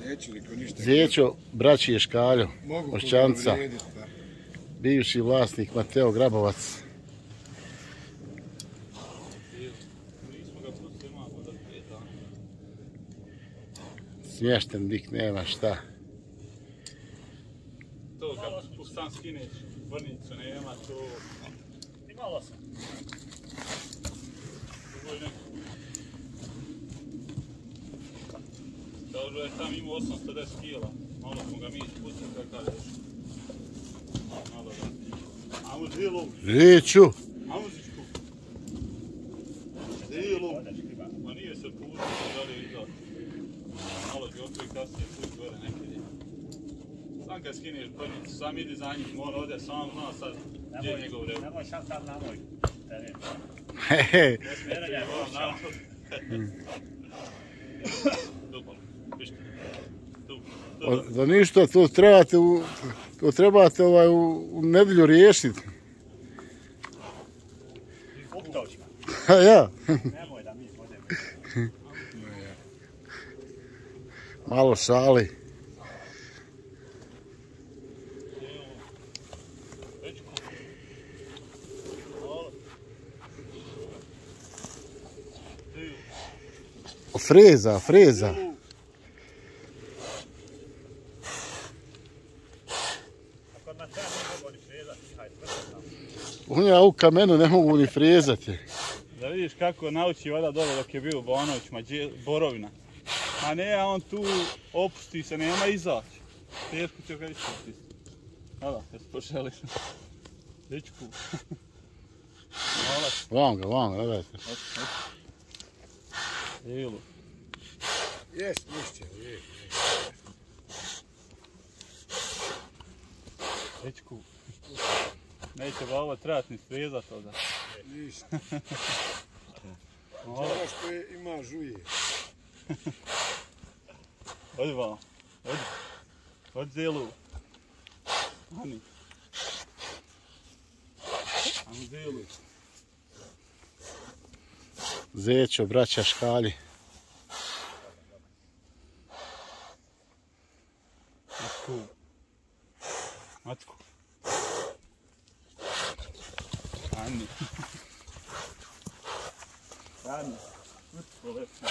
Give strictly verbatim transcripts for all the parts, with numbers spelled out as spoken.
Zećo, braći je Škaljo, Moščanica, bivši vlasnik Mateo Grabovac. Smješten dik, nema šta. To kad sam skineš vrnicu, nema to... Imalo sam. Kažu je tam imao osamsto deset kila, malo smo ga mi ispustili, kako kažeš. Malo da. Amo zilu. Zeću. Amo zičku. Zilu. Ma nije se pustio, da li je izaći. Malo bi opet kasnije put gore nekada. Sam kad skineš brnicu, sam idi za njih, mora ovdje sam zna sad gdje je njegov rev. Nemoj šal tam na moj teren. Hehe. Ne smjeranje je vam na moj. Dupalo, pišite. Da ništa, to trebate u, to trebate ovaj u, u nedjelju riješiti. Uptočka. Ha ja. Nemoj da mi podemo. Malo šali. Freza, freza. Ja u kamenu ne mogu ni frezati. Da vidiš kako nauči voda dole dok je bio u Bonovićima, borovina. A ne, a on tu opusti se, nema izaći. Teško će ga ispustiti. Hvala, kad se pošeliš. Dečku. Malac. Vam ga, vam ga, gledajte. Ilu. Jes, mišće, jes. Dečku. Neće ga ovo trebati ni srezat ovdje. Ništa. Ovo što je, ima žuje. Odi vam, odi. Odi Zelu. Ani. Ani Zelu. Zećo, braća Škalji. Matku. Matku. Ani. Ani. Matku, lepno.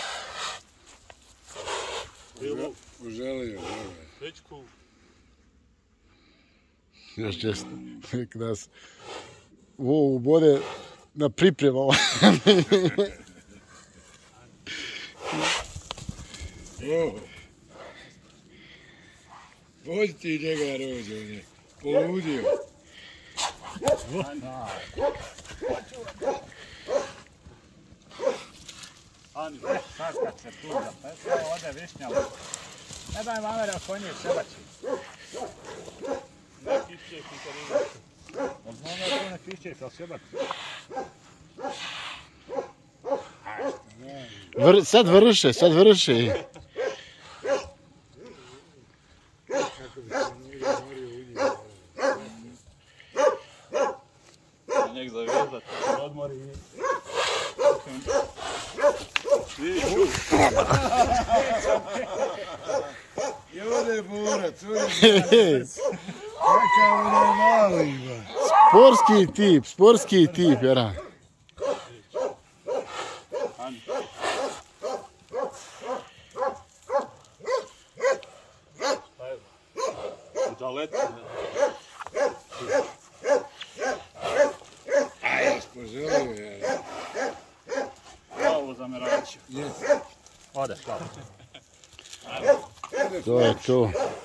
Zelu. Uželio, žele. Dečku. Još često, nek nas u ovu bode na pripremama. O, vodi ti njega rođe ovdje, poludio. Ani, sad kad se tu zapetao, ode višnjalo. Ne daj mamere oko njih sebači. Ne kišćeš i kad izaći. Odmona je to ne kišćeš, ali sebači. Vr, sad vrše, sad vrše. Kako bi se njega morio udjeti. Njeg zavezat, odmori i... I ovdje je borac, ovdje je borac. Kakav on je mali ima. Sportski tip, sportski tip, jara. Da leti. A jes poželio je. Ovo zameračio. Jes. Ode, hvala. To je to.